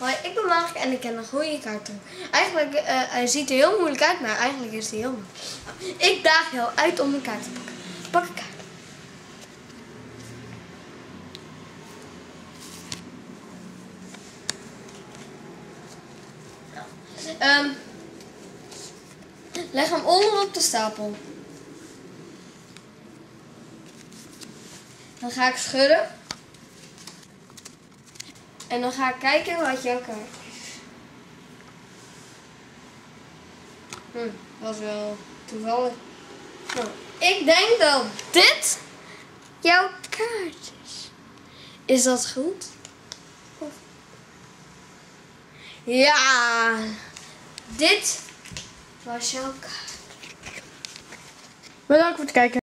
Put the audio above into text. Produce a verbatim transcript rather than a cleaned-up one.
Hoi, ik ben Mark en ik ken een goede kaarten. Eigenlijk, uh, hij ziet er heel moeilijk uit, maar eigenlijk is hij heel moeilijk. Ik daag jou uit om een kaart te pakken. Pak een kaart. Um, leg hem onder op de stapel. Dan ga ik schudden. En dan ga ik kijken wat jouw kaart is. Hm, was wel toevallig. Nou, ik denk dat dit jouw kaart is. Is dat goed? Of... Ja, dit was jouw kaart. Bedankt voor het kijken.